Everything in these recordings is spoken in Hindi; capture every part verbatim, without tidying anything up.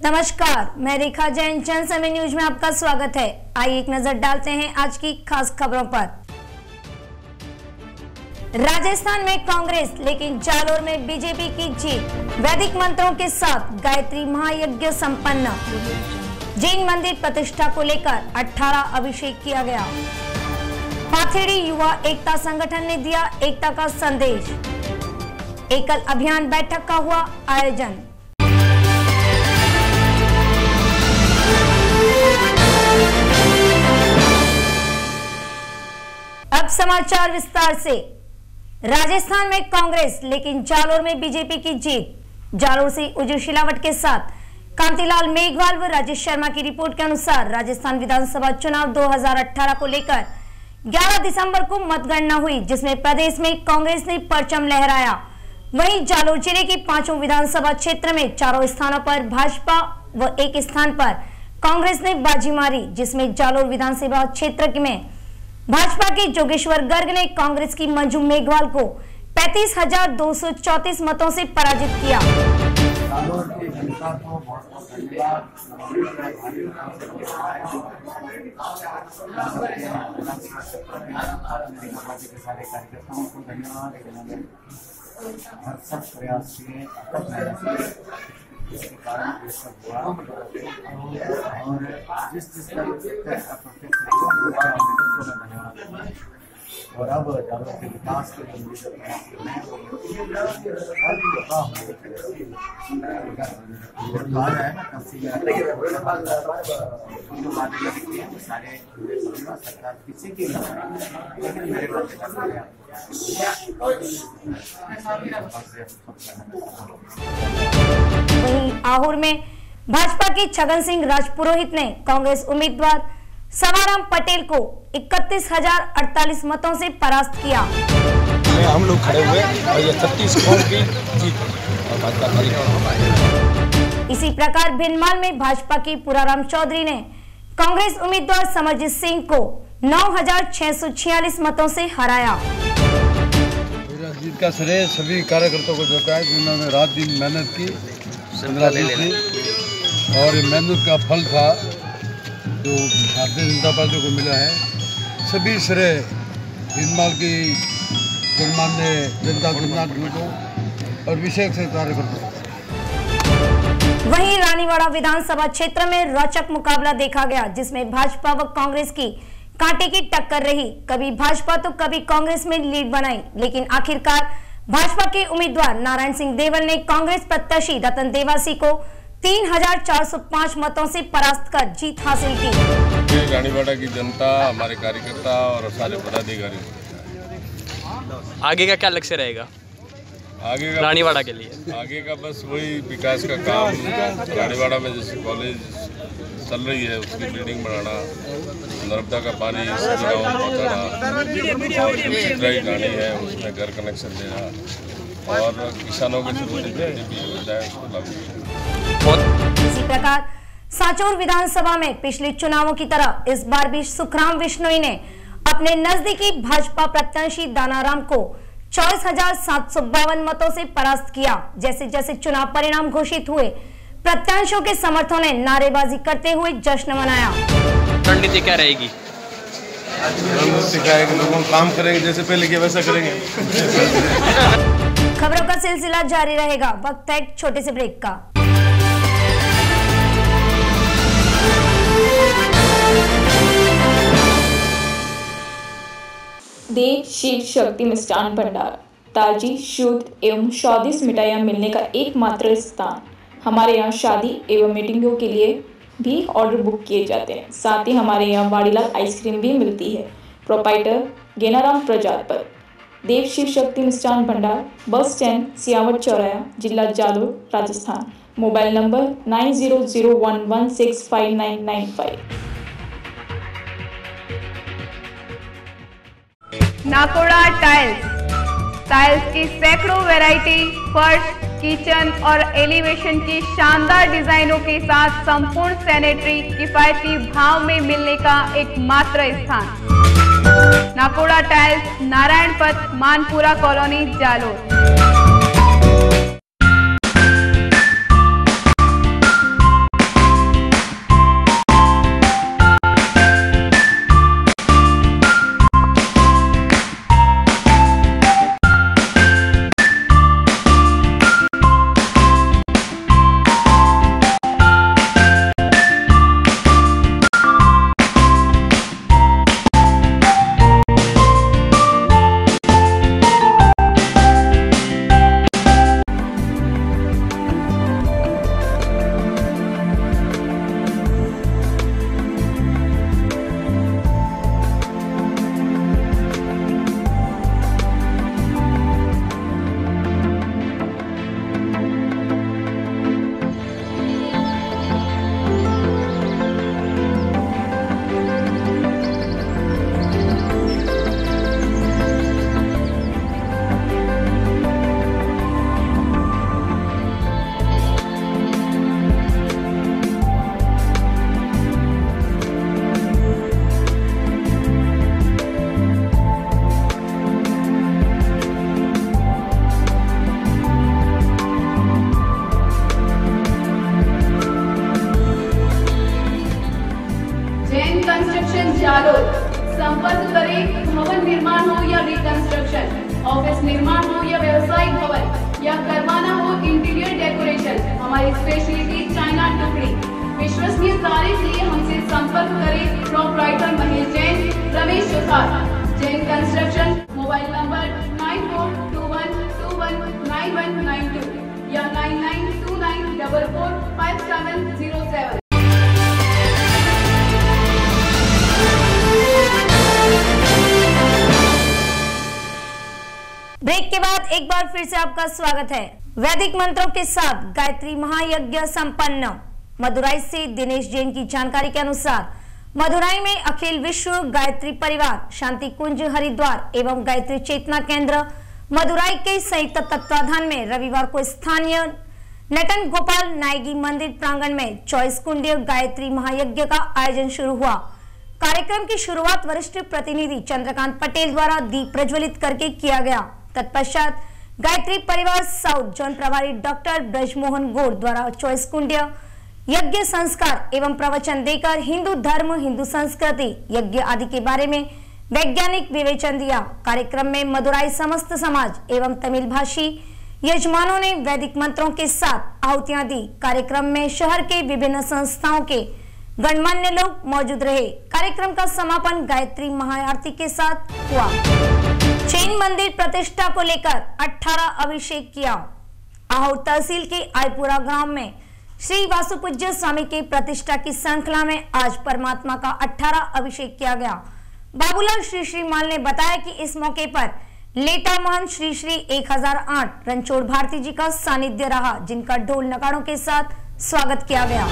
नमस्कार, मैं रेखा जैन, जन समय न्यूज में आपका स्वागत है। आइए एक नजर डालते हैं आज की खास खबरों पर। राजस्थान में कांग्रेस लेकिन जालोर में बीजेपी की जीत। वैदिक मंत्रों के साथ गायत्री महायज्ञ संपन्न। जैन मंदिर प्रतिष्ठा को लेकर अठारह अभिषेक किया गया। पाथेड़ी युवा एकता संगठन ने दिया एकता का संदेश। एकल अभियान बैठक का हुआ आयोजन। अब समाचार विस्तार से। राजस्थान में कांग्रेस लेकिन जालोर में बीजेपी की जीत। जालोर से उज्जवल शिलावट के साथ कांतिलाल मेघवाल व राजेश शर्मा की रिपोर्ट के अनुसार राजस्थान विधानसभा चुनाव दो हज़ार अठारह को लेकर ग्यारह दिसंबर को मतगणना हुई, जिसमें प्रदेश में कांग्रेस ने परचम लहराया। वहीं जालोर जिले के पांचों विधानसभा क्षेत्र में चारों स्थानों पर भाजपा व एक स्थान पर कांग्रेस ने बाजी मारी, जिसमें जालोर विधानसभा क्षेत्र में भाजपा के जोगेश्वर गर्ग ने कांग्रेस की मंजू मेघवाल को पैंतीस हजार दो सौ चौतीस मतों से पराजित किया। जालोर की जनता को बहुत बहुत धन्यवाद। मेरी पार्टी के सारे कार्यकर्ताओं को धन्यवाद। इन्होंने सब प्रयास किए, इसके कारण ये सब हुआ और जिस जिस प्रत्यक्ष अप्रत्यक्ष धन्यवाद। और अब जालोर के विकास के लिए है ना, सारे सरकार किसी की लेकिन मेरे वहीं आहोर में भाजपा के छगन सिंह राजपुरोहित ने कांग्रेस उम्मीदवार सवाराम पटेल को इकतीस हजार अड़तालीस मतों से परास्त किया। हम लोग खड़े हुए और ये छत्तीस कौम की जीत और भाजपा खड़ी। इसी प्रकार भिनमाल में भाजपा की पुराराम चौधरी ने कांग्रेस उम्मीदवार समरजीत सिंह को नौ हजार छह सौ छियालीस मतों से हराया। जीत का श्रेय सभी कार्यकर्ताओं को देता है, जिन्होंने रात दिन मेहनत की, पंद्रह दिन की, और मेहनत का फल था जो भारतीय जनता पार्टी को मिला है। सभी श्रेय भिनमाल की गणमान्य जनता जनार्दन को और विशेष से कार्यकर्ताओं। वहीं रानीवाड़ा विधानसभा क्षेत्र में रोचक मुकाबला देखा गया, जिसमें भाजपा व कांग्रेस की कांटे की टक्कर रही। कभी भाजपा तो कभी कांग्रेस में लीड बनाई, लेकिन आखिरकार भाजपा के उम्मीदवार नारायण सिंह देवल ने कांग्रेस प्रत्याशी रतन देवासी को तीन हजार चार सौ पाँच मतों से परास्त कर जीत हासिल की। रानीवाड़ा की जनता, हमारे कार्यकर्ता और सारे पदाधिकारी। आगे का क्या लक्ष्य रहेगा आगे का रानीवाड़ा के लिए? आगे का बस वही विकास का काम। रानीवाड़ा में जैसे कॉलेज चल रही है उसकी बिल्डिंग बनाना, नर्मदा का पानी सभी गाँव पहुँचाना, और जो सिंचाई गाड़ी है उसमें घर कनेक्शन देना और किसानों के छोटे योजनाएं उसको लागू। इसी प्रकार सांचौर विधानसभा में पिछले चुनावों की तरह इस बार भी सुखराम विश्नोई ने अपने नजदीकी भाजपा प्रत्याशी दानाराम को चौबीस हजार सात सौ बावन मतों से परास्त किया। जैसे जैसे चुनाव परिणाम घोषित हुए, प्रत्याशियों के समर्थकों ने नारेबाजी करते हुए जश्न मनाया। रणनीति क्या रहेगी? रणनीति क्या है कि लोगों काम करेंगे, जैसे पहले किया वैसा करेंगे। खबरों का सिलसिला जारी रहेगा। वक्त है एक छोटे से ब्रेक का। देव शिव शक्ति मिष्ठान भंडार ताजी, शुद्ध एवं स्वादिष्ट मिठाइयाँ मिलने का एकमात्र स्थान। हमारे यहाँ शादी एवं मीटिंगों के लिए भी ऑर्डर बुक किए जाते हैं। साथ ही हमारे यहाँ वाड़ीलाल आइसक्रीम भी मिलती है। Proprietor Genaram Prajapat. Dev Shiv Shakti Mishthan Bhandar, bus stand, Siyawat चौराया, जिला Jalore, Rajasthan. Mobile number nine zero zero one one six five nine nine five. Nakoda tiles tiles की सैकड़ों वैरायटी, फर्श, किचन और एलिवेशन की शानदार डिजाइनों के साथ संपूर्ण सैनिटरी किफायती भाव में मिलने का एकमात्र स्थान। नाकोड़ा टाइल्स, नारायण पथ, मानपुरा कॉलोनी, जालोर। जालोर। संपर्क करें भवन निर्माण हो या रिकंस्ट्रक्शन, ऑफिस निर्माण हो या व्यवसायिक भवन या करवाना हो इंटीरियर डेकोरेशन, हमारी स्पेशलिटी चाइना टुकड़ी। विश्वसनीय कार्य के लिए हमसे संपर्क करें proprietor Mahesh Jain, Ramesh Suthar, Jain construction. Mobile number nine four two one two one nine one nine two या nine nine two nine double four five seven zero seven. Break के बाद एक बार फिर से आपका स्वागत है। वैदिक मंत्रों के साथ गायत्री महायज्ञ संपन्न। मदुराई से दिनेश जैन की जानकारी के अनुसार मदुराई में अखिल विश्व गायत्री परिवार, शांति कुंज हरिद्वार एवं गायत्री चेतना केंद्र मदुराई के संयुक्त तत्वाधान में रविवार को स्थानीय नटन गोपाल नायगी मंदिर प्रांगण में चौबीस कुंडीय गायत्री महायज्ञ का आयोजन शुरू हुआ। कार्यक्रम की शुरुआत वरिष्ठ प्रतिनिधि चंद्रकांत पटेल द्वारा दीप प्रज्वलित करके किया गया। तत्पश्चात गायत्री परिवार साउथ जोन प्रभारी डॉक्टर ब्रजमोहन गौड़ द्वारा चौबीस कुंडीय यज्ञ संस्कार एवं प्रवचन देकर हिंदू धर्म, हिंदू संस्कृति, यज्ञ आदि के बारे में वैज्ञानिक विवेचन दिया। कार्यक्रम में मदुराई समस्त समाज एवं तमिल भाषी यजमानों ने वैदिक मंत्रों के साथ आहुतियां दी। कार्यक्रम में शहर के विभिन्न संस्थाओं के गणमान्य लोग मौजूद रहे। कार्यक्रम का समापन गायत्री महाआरती के साथ हुआ। जैन मंदिर प्रतिष्ठा को लेकर अठारह अभिषेक किया। आहोर तहसील के आईपुरा गांव में श्री वासुपूज्य स्वामी के प्रतिष्ठा की श्रृंखला में आज परमात्मा का अठारह अभिषेक किया गया। बाबूलाल श्री श्री माल ने बताया कि इस मौके पर लेटा महंत श्री श्री एक हजार आठ रणछोड़ भारती जी का सानिध्य रहा, जिनका ढोल नगाड़ों के साथ स्वागत किया गया।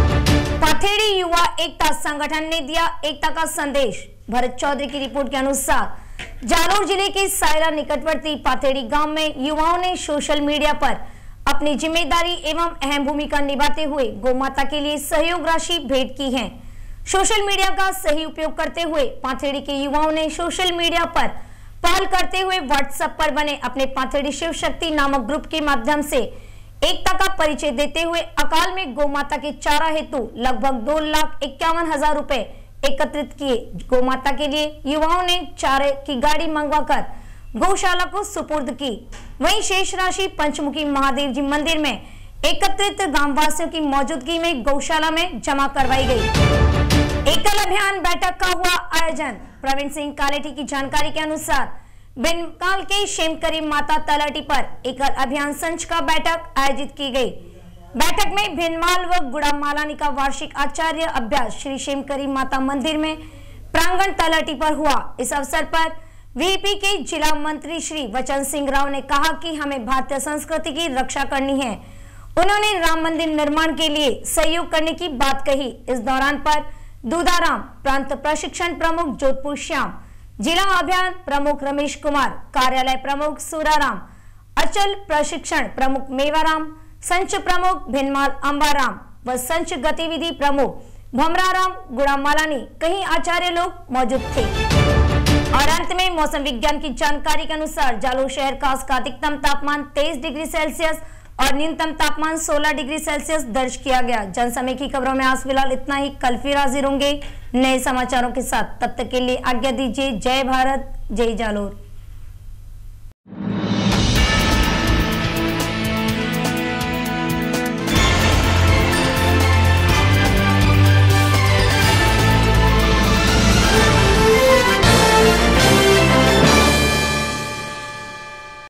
पाथेड़ी युवा एकता संगठन ने दिया एकता का संदेश। भरत चौधरी की रिपोर्ट के अनुसार जालोर जिले के सायरा निकटवर्ती पाथेड़ी गांव में युवाओं ने सोशल मीडिया पर अपनी जिम्मेदारी एवं अहम भूमिका निभाते हुए गौ माता के लिए सहयोग राशि भेंट की है। सोशल मीडिया का सही उपयोग करते हुए पाथेड़ी के युवाओं ने सोशल मीडिया पर पहल करते हुए व्हाट्सएप पर बने अपने पाथेड़ी शिव शक्ति नामक ग्रुप के माध्यम से एकता का परिचय देते हुए अकाल में गौ माता के चारा हेतु लगभग दो लाख इक्यावन हजार रुपए एकत्रित किए। गौ माता के लिए युवाओं ने चारे की गाड़ी मंगवाकर गौशाला को सुपुर्द की। वहीं शेष राशि पंचमुखी महादेव जी मंदिर में एकत्रित ग्रामवासियों की मौजूदगी में गौशाला में जमा करवाई गई। एकल अभियान बैठक का हुआ आयोजन। प्रवीण सिंह कालेटी की जानकारी के अनुसार बेनकाल के शेमकरी माता तलहटी पर एकल अभियान संच का बैठक आयोजित की गई। बैठक में भिनमाल व गुड़ा मालानी का वार्षिक आचार्य अभ्यास श्री शेमकरी माता मंदिर में प्रांगण तलहटी पर हुआ। इस अवसर पर वीपी के जिला मंत्री श्री वचन सिंह राव ने कहा कि हमें भारतीय संस्कृति की रक्षा करनी है। उन्होंने राम मंदिर निर्माण के लिए सहयोग करने की बात कही। इस दौरान पर दूधाराम प्रांत प्रशिक्षण प्रमुख जोधपुर श्याम, जिला अभियान प्रमुख रमेश कुमार, कार्यालय प्रमुख सूराराम, अचल प्रशिक्षण प्रमुख मेवाराम, संच प्रमुख भिनमाल अंबाराम व संच गतिविधि प्रमुख भमराराम गुड़ामालानी कई आचार्य लोग मौजूद थे। और अंत में मौसम विज्ञान की जानकारी के अनुसार जालोर शहर का आज का अधिकतम तापमान तेईस डिग्री सेल्सियस और न्यूनतम तापमान सोलह डिग्री सेल्सियस दर्ज किया गया। जनसमय की खबरों में आज फिलहाल इतना ही। कल फिर हाजिर होंगे नए समाचारों के साथ। तब तक के लिए आज्ञा दीजिए। जय भारत, जय जालोर।